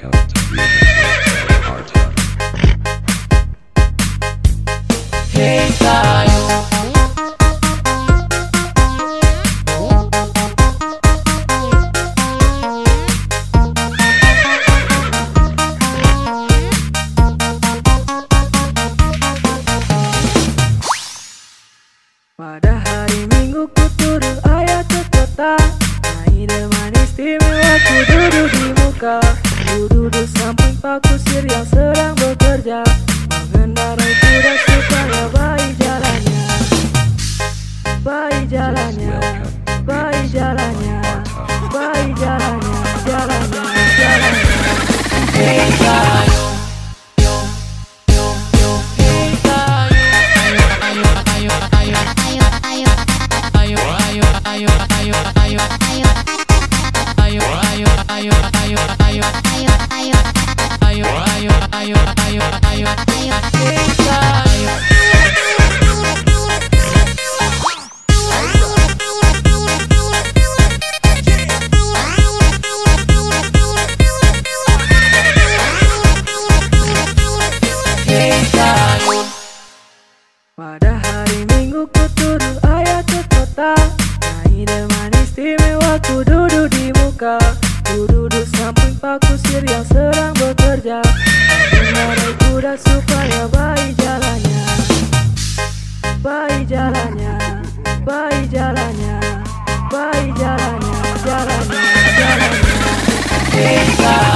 Welcome to Music Art. Hey tayo. Pada hari Minggu ku turun ayah ke kota, naik dengan istimewa ku duduk di muka. Ku duduk samping pak kusir yang sedang bekerja, mengendarai kuda supaya baik jalannya. Baik jalannya, baik jalannya, baik jalannya, jalannya, jalannya. Hey tayo. Pada hari Minggu ku turun ayah ke kota, naik dengan istimewa ku duduk di muka. Ku duduk samping pak kusir yang sedang bekerja, mengendarai kuda supaya baik jalannya. Baik jalannya, baik jalannya, baik jalannya, jalannya, jalannya. Hey tayo.